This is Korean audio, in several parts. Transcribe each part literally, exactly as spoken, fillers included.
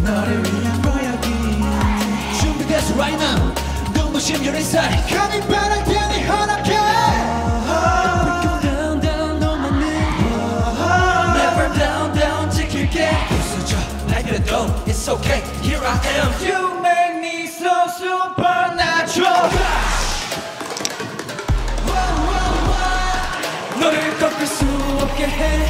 너를 위한 고양이 준비됐어 right now 눈부신 your inside 가는 바람 편히 허락해 Break down down 너만은 Never down down 지킬게 부서져 날그래도 It's okay here I am You make me so supernatural 너를 꺾을 수 없게 해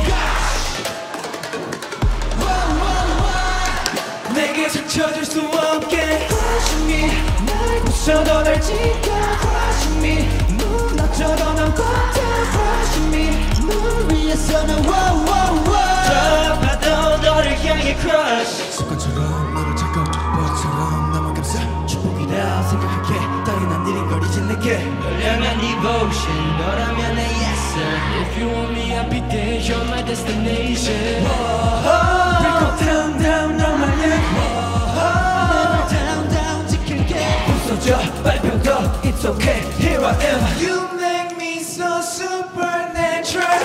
내게 상처 줄 수 없게 Crush me 날 부숴도 날 지켜 Crush me 무너져도 난 버텨 Crush me 널 위해서 난 wow wow wow 저 파도 너를 향해 crush 습관처럼 너를 찾고 버처럼 나만 감싸 축복이라 생각할게 당연한 일인거리진 내게 널 향한 devotion 너라면 내 yes sir If you want me I'll be there you're my destination Break up down down 너만은 Never down down 지킬게 부서져 발표도 It's okay here I am You make me so supernatural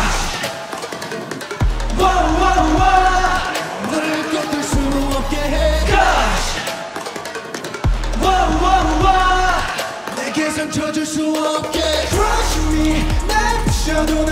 Wow wow wow 너를 꺾을 수 없게 해 Gosh Wow wow wow 내게 상처 줄 수 없게 Crush me 날 부셔도